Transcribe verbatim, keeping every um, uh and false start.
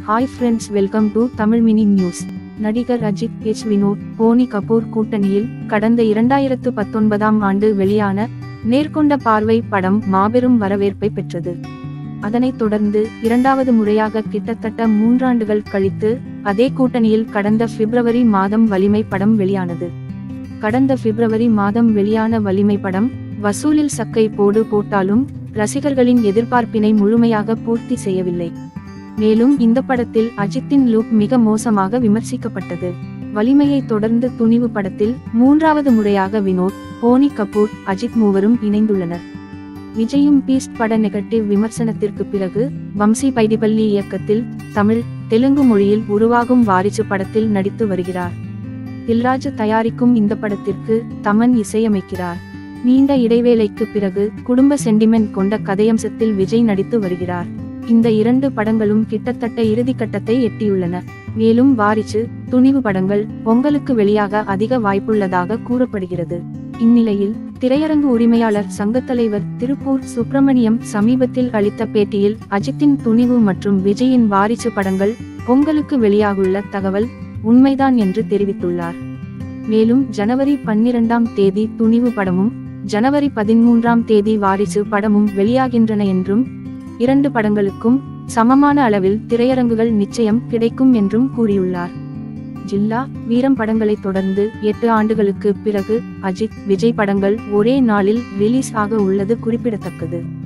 Hi friends, welcome to Tamil mini news. நடிகர் Ajith, H Vinoth, Boney Kapoor கூட்டணியில் கடந்த இரண்டாயிரத்து பத்தொன்பதாம் ஆண்டு வெளியான நேர்கொண்ட பார்வை படம் மாபெரும் வரவேற்பை பெற்றது. அதனைத் தொடர்ந்து இரண்டாவது முறையாக கிட்டத்தட்ட மூன்றாண்டுகள் கழித்து அதே கூட்டணியில் கடந்த பிப்ரவரி மாதம் வலிமை படம் வெளியானது. கடந்த பிப்ரவரி மாதம் வெளியான வலிமை படம் வசூலில் சக்கை போடு போட்டாலும் ரசிகர்களின் எதிர்பார்ப்பினை முழுமையாக பூர்த்தி செய்யவில்லை. மேலும் இந்த படத்தில் அஜித்தின் லுக் மிக மோசமாக விமர்சிக்கப்பட்டது. வலிமையை தொடர்ந்து துணிவு படத்தில் மூன்றாவது முறையாக வினோத், போனி கபூர், அஜித் மூவரும் இணைந்துள்ளனர். விஜயும் பீஸ்ட் பட நெகட்டிவ் விமர்சனத்திற்கு பிறகு வம்சி பைடிபள்ளி இயக்கத்தில் தமிழ், தெலுங்கு மொழியில் உருவாகும் வாரிசு படத்தில் நடித்து வருகிறார். தில்ராஜ் தயாரிக்கும் இந்த படத்திற்கு தமன் இசையமைக்கிறார். நீண்ட இடைவேளைக்கு பிறகு குடும்ப சென்டிமெண்ட் கொண்ட கதையம்சத்தில் விஜய் நடித்து வருகிறார். இந்த இரண்டு படங்களும் கிட்டத்தட்ட இறுதிக்கட்டத்தை எட்டியுள்ளன. மேலும் வாரிசு, துணிவு படங்கள் பொங்கலுக்கு வெளியாக அதிக வாய்ப்புள்ளதாக கூறப்படுகிறது. இந்நிலையில் திரையரங்கு உரிமையாளர் சங்க தலைவர் திருப்பூர் சுப்பிரமணியம் சமீபத்தில் அளித்த பேட்டியில் அஜித்தின் துணிவு மற்றும் விஜயின் வாரிசு படங்கள் பொங்கலுக்கு வெளியாகுள்ள தகவல் உண்மைதான் என்று தெரிவித்துள்ளார். மேலும் ஜனவரி பன்னிரண்டாம் தேதி துணிவு படமும் ஜனவரி பதிமூன்றாம் தேதி வாரிசு படமும் வெளியாகின்றன என்றும் இரண்டு படங்களுக்கும் சமமான அளவில் திரையரங்குகள் நிச்சயம் கிடைக்கும் என்றும் கூறியுள்ளார். ஜில்லா, வீரம் படங்களை தொடர்ந்து எட்டு ஆண்டுகளுக்கு பிறகு அஜித், விஜய் படங்கள் ஒரே நாளில் ரிலீஸ் ஆக உள்ளது குறிப்பிடத்தக்கது.